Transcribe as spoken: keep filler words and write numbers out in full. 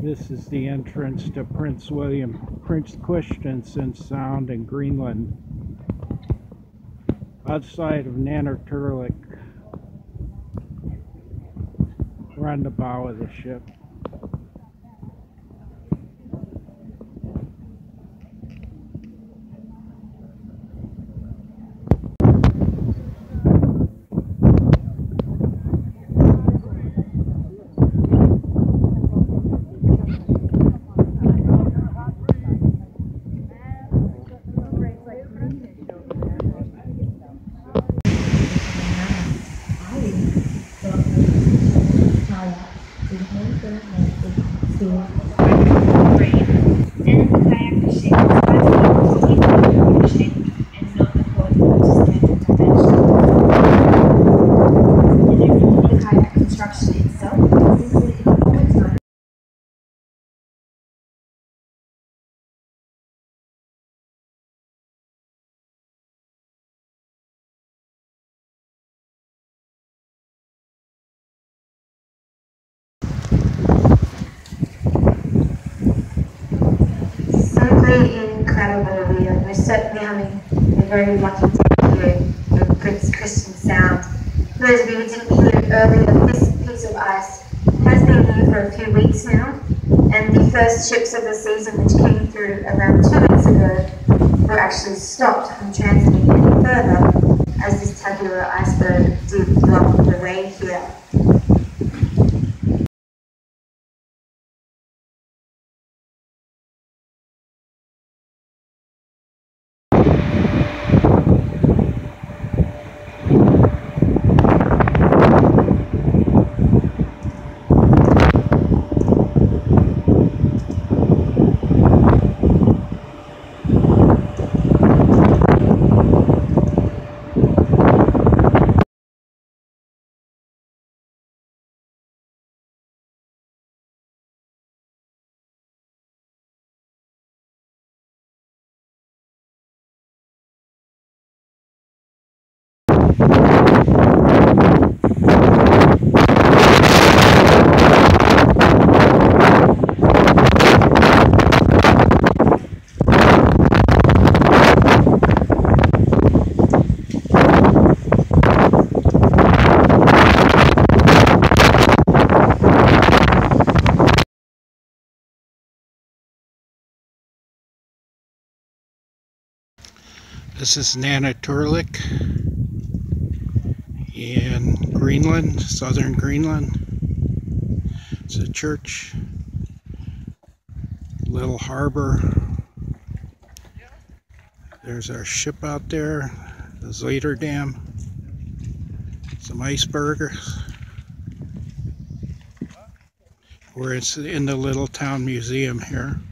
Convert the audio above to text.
This is the entrance to Prince William, Prince Christiansen Sound in Greenland, outside of Nanortalik. We're on the bow of the ship. Incredible. We are, we're certainly having a very lucky day here at Prince Christian Sound. For those of you who didn't hear it earlier, this piece of ice has been here for a few weeks now, and the first ships of the season, which came through around two weeks ago, were actually stopped from transiting any further as this tabular iceberg did block the way here. This is Nanortalik in Greenland, southern Greenland. It's a church, little harbor. There's our ship out there, the Zuiderdam. Some icebergers. We're in the little town museum here.